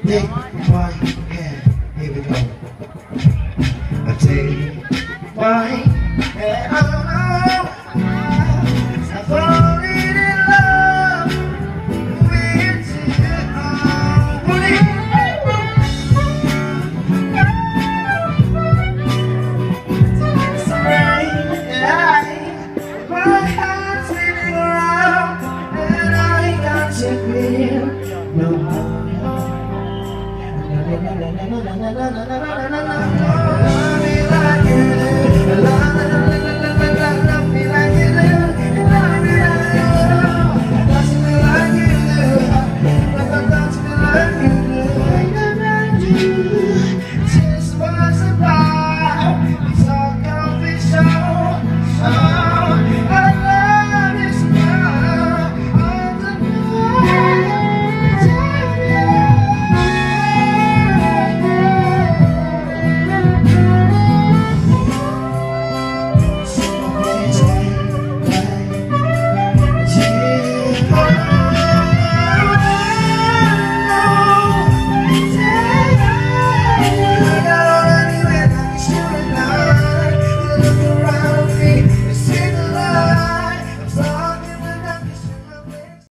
Take my hand, here we go. I take my hand, I'm falling in love with you. My heart's spinning around and I got to feel no.